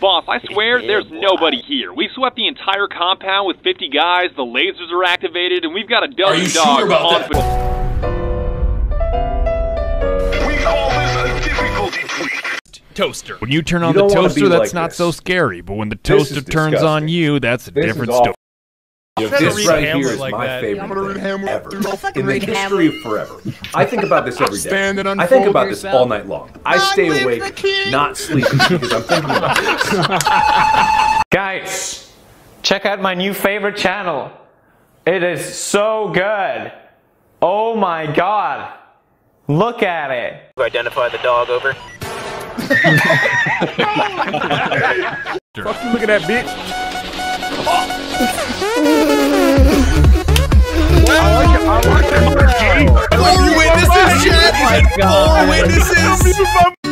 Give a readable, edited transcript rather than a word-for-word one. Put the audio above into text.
Boss, I swear there's nobody here. We swept the entire compound with 50 guys, the lasers are activated, and we've got a dozen dogs sure about on that? We call this a difficulty tweak. Toaster. When you turn on You the don't wanna toaster, be that's like not this. so scary. But when the This toaster is turns on disgusting. you, that's a This different is awful. story. This read right Hamlet here is like my that. favorite I'm gonna read thing Hamlet. ever. Dude, I'll In the read history of forever. I think about this every day. Stand and I think unfold about this yourself. all night long. I stay awake, not sleeping, because I'm thinking about this. Guys, check out my new favorite channel. It is so good. Oh my god. Look at it. Identify the dog, over. Fuck you, look at that bitch. Four witnesses, Chad! 4 witnesses!